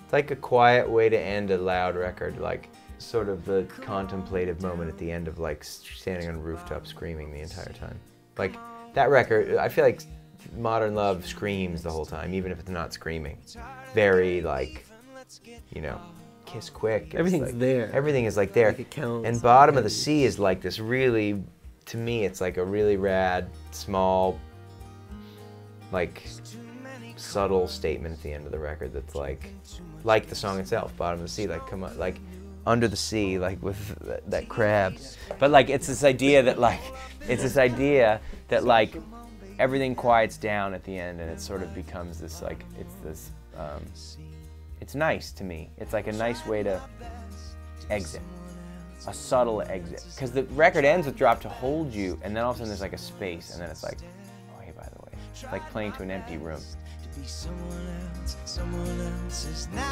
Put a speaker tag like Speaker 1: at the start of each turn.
Speaker 1: It's like a quiet way to end a loud record, like sort of the contemplative moment at the end of like standing on a rooftop screaming the entire time. Like that record, I feel like Modern Love screams the whole time, even if it's not screaming. Very like, you know, Kiss quick.
Speaker 2: Everything's
Speaker 1: like,
Speaker 2: there.
Speaker 1: Everything is like there.
Speaker 2: Like it counts.
Speaker 1: And Bottom of the Sea is like this really, to me, it's like a really rad, small, like subtle statement at the end of the record that's like the song itself, Bottom of the Sea, like come on, like under the sea, like with that crab. But like it's this idea that like everything quiets down at the end and it sort of becomes this like it's nice to me. It's like a nice way to exit, a subtle exit, because the record ends with Drop to Hold You, and then all of a sudden there's like a space, and then it's like, oh hey, by the way, it's like playing to an empty room.
Speaker 3: Someone else's